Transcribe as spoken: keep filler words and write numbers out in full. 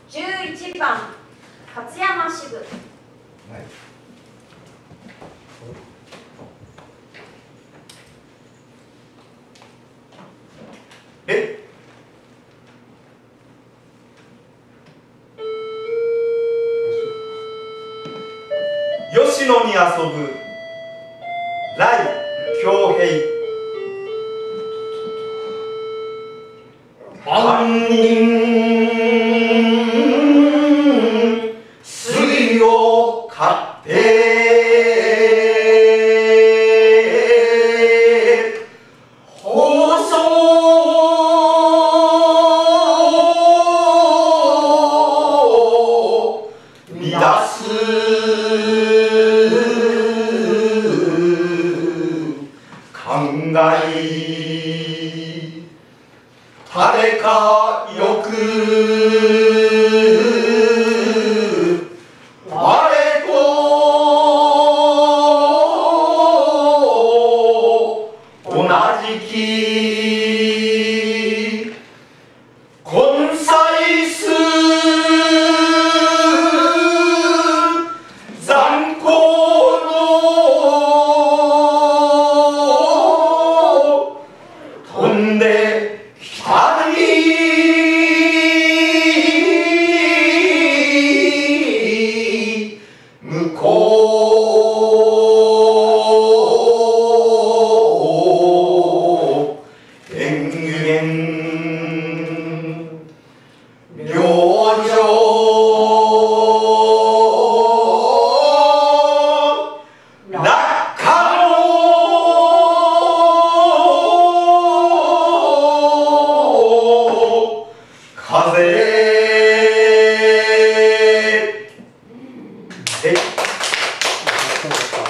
じゅういちばん勝山支部。はい、 え吉野に遊ぶ来恭平万人水を買って放送乱す考え誰かよく我と同じきこんさいすざんこうの飛んで北に向こう延元陵上落花の風で。